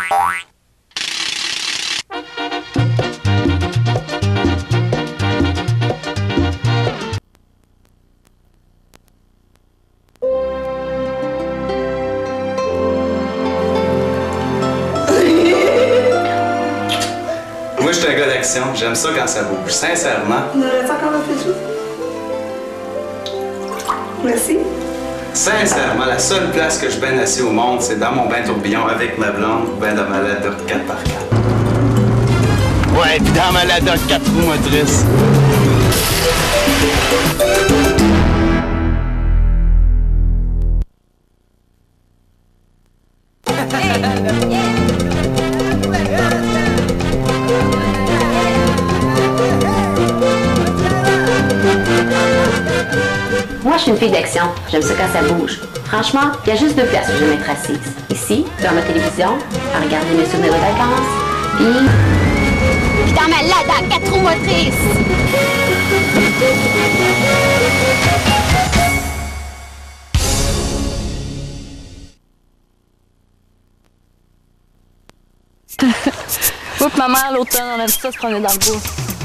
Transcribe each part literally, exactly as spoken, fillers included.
Moi, je suis un gars d'action. J'aime ça quand ça bouge. Sincèrement. On aurait encore un peu de chose. Merci. Sincèrement, la seule place que je baigne assis au monde, c'est dans mon bain tourbillon avec ma blonde, ben dans ma Lada quatre par quatre. Ouais, pis dans ma Lada quatre roues motrices. Moi, je suis une fille d'action. J'aime ça quand ça bouge. Franchement, il y a juste deux places où je vais m'être assise. Ici, devant ma télévision, à regarder mes souvenirs de vacances, puis... Puis dans ma Lada quatre roues motrices! Oups, ma mère, l'automne, on aime ça se promener dans le bois.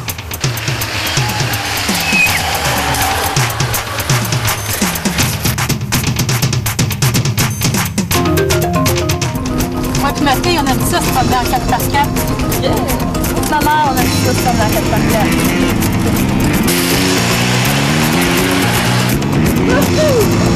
Moi puis ma fille, on aime ça se promener en quatre par quatre. Yeah. Ma mère, on aime ça se promener en quatre par quatre.